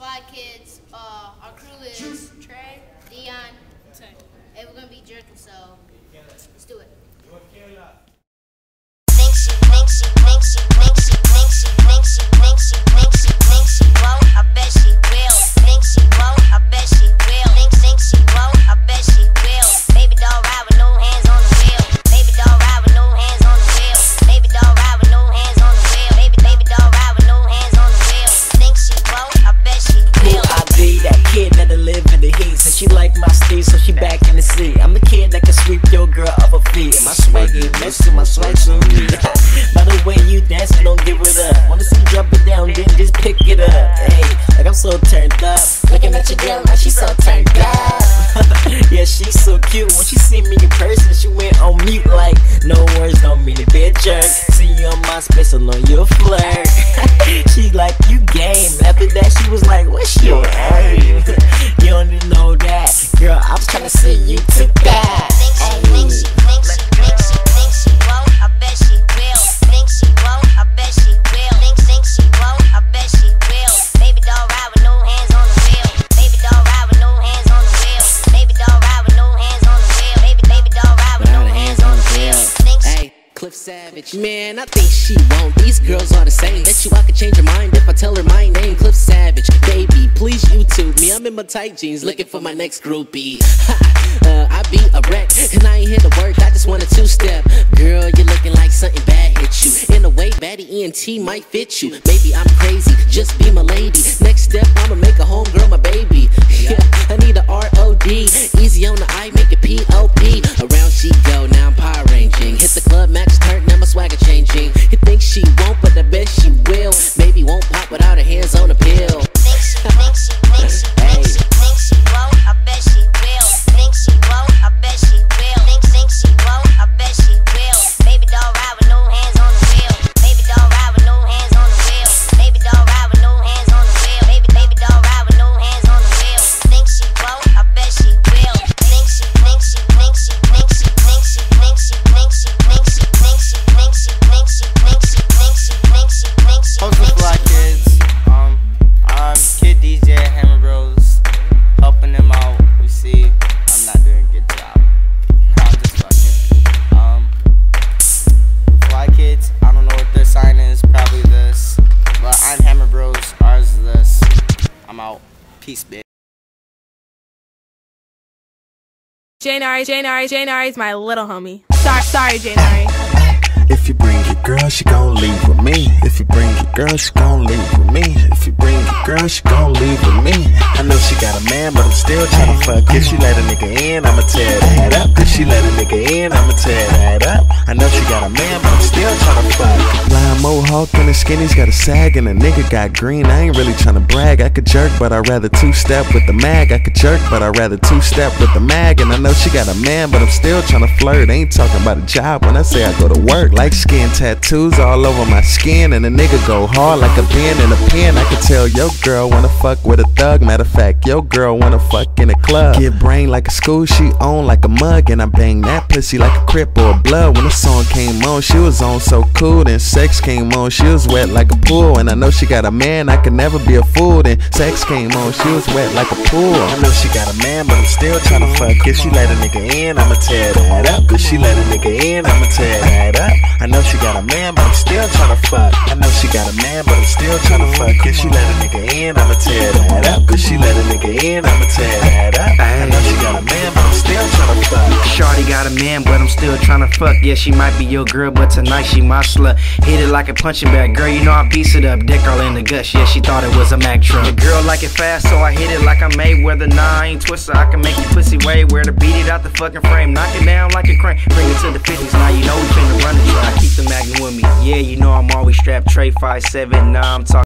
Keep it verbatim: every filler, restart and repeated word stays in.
Fly Kids. Uh, our crew is Trey, Dion, Tay. And we're gonna be jerking, so let's do it. Think she, think she, think she, think she, think she, think she, think she, think she, think she won't. I bet she will. Think she won't. I bet she will. Think, think she won't. I bet she will. Baby doll ride with no hands on the wheel. Baby doll ride with no hands on the wheel. Baby doll ride with no hands on the wheel. Baby, baby doll ride with no hands on the wheel. Think she won't. I bet she will. I be that kid that'll live in the heat. So she like my steez, so she back in the seat. I'm the kid that can sweep your girl off her feet. My swag ain't next to my swag's on me. By the way you dancing, don't give it up. Wanna see you drop it down, then just pick it up. Hey, like I'm so turned up. Looking at your girl like she so turned up. Yeah, she's so cute. When she see me in person, she went on mute like no words don't mean a bit jerk. See you on my space alone, you flirt. She like you game. After that, she was like, what's your name? You don't even know that, girl. I was trying to see you to that. Think she, think she, think she, think she, think she won't. I bet she will. Think she won't. I bet she will. Think, think she won't. I bet she will. Baby doll ride with no hands on the wheel. Baby doll ride with no hands on the wheel. Baby doll ride with no hands on the wheel. Baby, baby doll ride with no hands on the wheel. Hey, Cliff Savage, man, I think she won't. These girls are the same. Bet you I could change her mind if I tell her my name. Cliff Savage, baby, please YouTube me. I'm in my tight jeans looking for my next groupie. uh, I be a wreck, and I ain't here to work. I just want a two-step. Girl, you're looking like something bad hit you. In a way, baddie E N T might fit you. Maybe I'm crazy, just be my lady. Next step, I'ma make a homegirl my baby. Yeah, I need a R O D. Easy on the I, make it P O P. Around she go, now I'm power ranging. Hit the club, max turn, now my swagger changing. You think she won't, but I bet she will. Baby won't pop without her hands on the pill. Think she, think she, think she, think she, think she won't. I bet she will. Think she won't. I bet she will. Think, think she won't. I bet she will. Baby doll ride with no hands on the wheel. Baby doll ride with no hands on the wheel. Baby doll ride with no hands on the wheel. Baby, baby doll ride with no hands on the wheel. Think she won't. I bet she will. Think she, think she, think she, think she, think she, think she, think she, think she, think she, think she, think she, think she, think she, think she, think she. What's up, Fly Kids? Um, I'm Kid D J at Hammer Bros, helping them out. We see I'm not doing a good job. I'm just fucking. Um, Fly Kids, I don't know what their sign is, probably this. But I'm Hammer Bros, ours is this. I'm out. Peace, bitch. Janari, Janari, Janari's my little homie. Sorry, sorry, Janari. If you bring your girl, she gon' leave with me. If you bring your girl, she gon' leave with me. If you bring your girl, she gon' leave with me. I know she got a man, but I'm still tryna fuck. If she let a nigga in, I'ma tear that up. If she let a nigga in, I'ma tear that up. I know she got a man, but I'm still tryna fuck. Blind mohawk and the skinny's got a sag, and a nigga got green. I ain't really tryna brag. I could jerk, but I'd rather two-step with the mag. I could jerk, but I'd rather two-step with the mag. And I know she got a man, but I'm still tryna flirt. Ain't talking about a job when I say I go to work. Like skin tattoos all over my skin, and a nigga go hard like a pen in a pen. I can tell your girl wanna fuck with a thug. Matter of fact, your girl wanna fuck in a club. Get brain like a school, she on like a mug, and I bang that pussy like a Crip or a Blood. When the song came on, she was on so cool. Then sex came on, she was wet like a pool. And I know she got a man, I could never be a fool. Then sex came on, she was wet like a pool. I know she got a man, but I'm still tryna fuck. If she let a nigga in, I'ma tear that up. If she let a nigga in, I'ma tear that up. I know she got a man, but I'm still tryna fuck. I know she got a man, but I'm still tryna fuck. If she let a nigga in, I'ma tear that up. If she let a nigga in, I'ma tear that up. I know she got a man, but I'm still tryna fuck. Shawty got a man, but I'm still tryna fuck. Yeah, she might be your girl, but tonight she my slut. Hit it like a punching bag, girl, you know I piece it up. Dick all in the guts, yeah, she thought it was a Mack truck. The girl like it fast, so I hit it like I Mayweather. Nah, I ain't twister, I can make you pussy way where to beat it out the fucking frame. Knock it down like a crane, bring it to the fifties. Now you know we finna run the track. I keep the Magnum with me, yeah, you know I'm always strapped. Trey five seven, nah, I'm talking